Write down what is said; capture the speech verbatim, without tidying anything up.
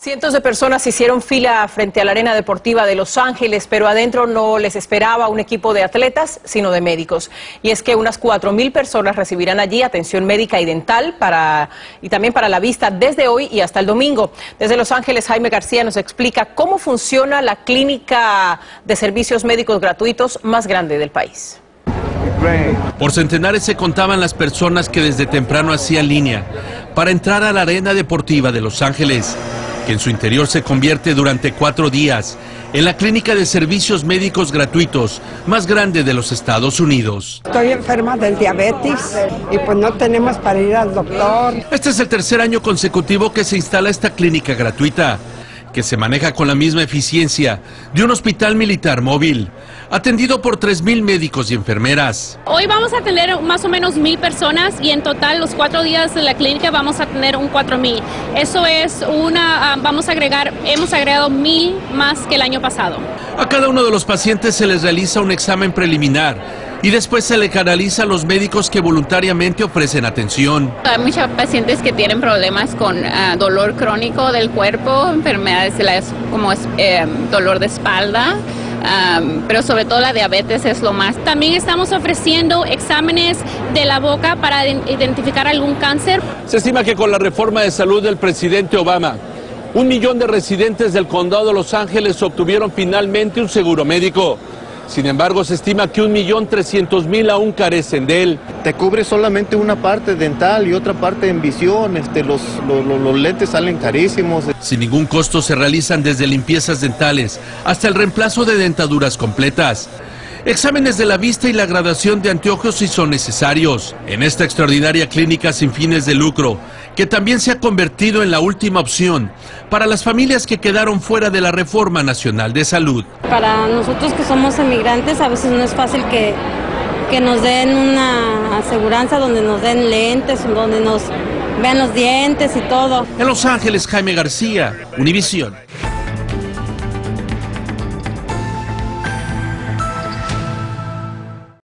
Cientos de personas hicieron fila frente a la Arena Deportiva de Los Ángeles, pero adentro no les esperaba un equipo de atletas, sino de médicos. Y es que unas cuatro mil personas recibirán allí atención médica y dental para, y también para la vista desde hoy y hasta el domingo. Desde Los Ángeles, Jaime García nos explica cómo funciona la clínica de servicios médicos gratuitos más grande del país. Por centenares se contaban las personas que desde temprano hacían línea para entrar a la Arena Deportiva de Los Ángeles, que en su interior se convierte durante cuatro días en la clínica de servicios médicos gratuitos más grande de los Estados Unidos. Estoy enferma del diabetes y pues no tenemos para ir al doctor. Este es el tercer año consecutivo que se instala esta clínica gratuita, que se maneja con la misma eficiencia de un hospital militar móvil, atendido por tres mil médicos y enfermeras. Hoy vamos a atender más o menos mil personas y en total los cuatro días de la clínica vamos a tener un cuatro mil. Eso es una, uh, vamos a agregar, hemos agregado mil más que el año pasado. A cada uno de los pacientes se les realiza un examen preliminar y después se le canaliza a los médicos que voluntariamente ofrecen atención. Hay muchos pacientes que tienen problemas con uh, dolor crónico del cuerpo, enfermedades como eh, dolor de espalda. Um, pero sobre todo la diabetes es lo más. También estamos ofreciendo exámenes de la boca para identificar algún cáncer. Se estima que con la reforma de salud del presidente Obama, un millón de residentes del condado de Los Ángeles obtuvieron finalmente un seguro médico. Sin embargo, se estima que un millón trescientos mil aún carecen de él. Te cubre solamente una parte dental y otra parte en visión. Este, los, los, los lentes salen carísimos. Sin ningún costo se realizan desde limpiezas dentales hasta el reemplazo de dentaduras completas. Exámenes de la vista y la gradación de anteojos si son necesarios. En esta extraordinaria clínica sin fines de lucro, que también se ha convertido en la última opción para las familias que quedaron fuera de la Reforma Nacional de Salud. Para nosotros que somos emigrantes a veces no es fácil que, que nos den una aseguranza donde nos den lentes, donde nos vean los dientes y todo. En Los Ángeles, Jaime García, Univisión.